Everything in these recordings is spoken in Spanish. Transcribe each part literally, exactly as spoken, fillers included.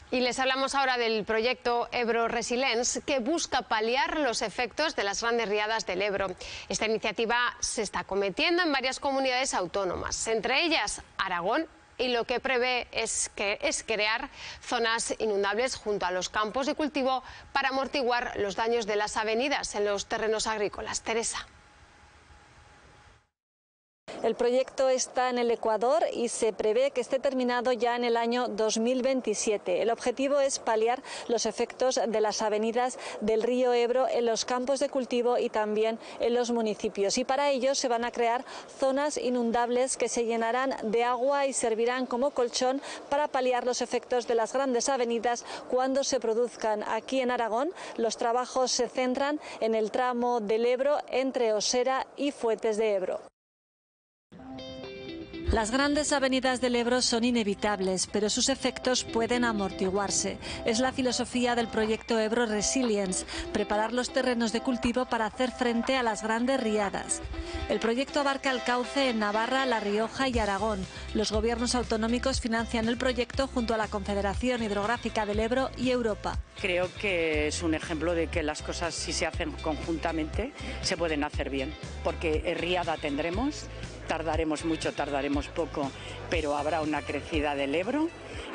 Y les hablamos ahora del proyecto Ebro Resilience, que busca paliar los efectos de las grandes riadas del Ebro. Esta iniciativa se está cometiendo en varias comunidades autónomas, entre ellas Aragón, y lo que prevé es, que, es crear zonas inundables junto a los campos de cultivo para amortiguar los daños de las avenidas en los terrenos agrícolas. Teresa. El proyecto está en el Ecuador y se prevé que esté terminado ya en el año dos mil veintisiete. El objetivo es paliar los efectos de las avenidas del río Ebro en los campos de cultivo y también en los municipios. Y para ello se van a crear zonas inundables que se llenarán de agua y servirán como colchón para paliar los efectos de las grandes avenidas cuando se produzcan. Aquí en Aragón los trabajos se centran en el tramo del Ebro entre Osera y Fuentes de Ebro. Las grandes avenidas del Ebro son inevitables, pero sus efectos pueden amortiguarse. Es la filosofía del proyecto Ebro Resilience, preparar los terrenos de cultivo para hacer frente a las grandes riadas. El proyecto abarca el cauce en Navarra, La Rioja y Aragón. Los gobiernos autonómicos financian el proyecto junto a la Confederación Hidrográfica del Ebro y Europa. Creo que es un ejemplo de que las cosas, si se hacen conjuntamente, se pueden hacer bien, porque riada tendremos. Tardaremos mucho, tardaremos poco, pero habrá una crecida del Ebro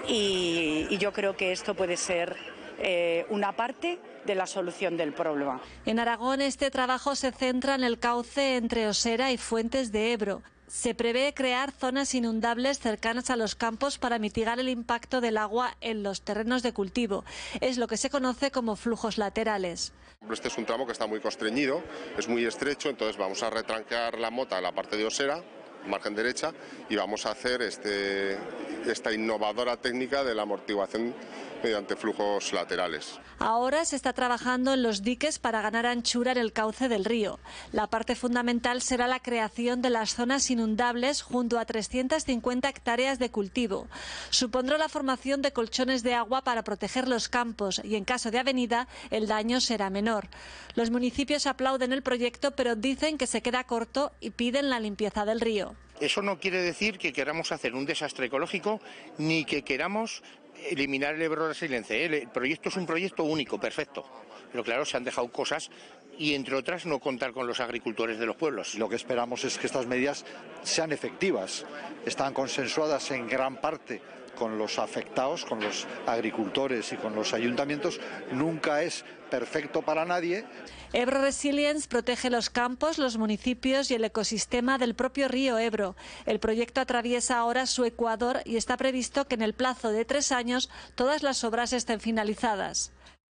y, y yo creo que esto puede ser eh, una parte de la solución del problema. En Aragón este trabajo se centra en el cauce entre Osera y Fuentes de Ebro. Se prevé crear zonas inundables cercanas a los campos para mitigar el impacto del agua en los terrenos de cultivo. Es lo que se conoce como flujos laterales. Este es un tramo que está muy constreñido, es muy estrecho, entonces vamos a retrancar la mota en la parte de Osera, margen derecha, y vamos a hacer este, esta innovadora técnica de la amortiguación mediante flujos laterales. Ahora se está trabajando en los diques para ganar anchura en el cauce del río. La parte fundamental será la creación de las zonas inundables junto a trescientas cincuenta hectáreas de cultivo. Supondrá la formación de colchones de agua para proteger los campos y en caso de avenida el daño será menor. Los municipios aplauden el proyecto pero dicen que se queda corto y piden la limpieza del río. Eso no quiere decir que queramos hacer un desastre ecológico ni que queramos eliminar el Ebro Resilience. El proyecto es un proyecto único, perfecto, pero claro, se han dejado cosas y entre otras no contar con los agricultores de los pueblos. Lo que esperamos es que estas medidas sean efectivas, están consensuadas en gran parte con los afectados, con los agricultores y con los ayuntamientos. Nunca es perfecto para nadie. Ebro Resilience protege los campos, los municipios y el ecosistema del propio río Ebro. El proyecto atraviesa ahora su ecuador y está previsto que en el plazo de tres años todas las obras estén finalizadas.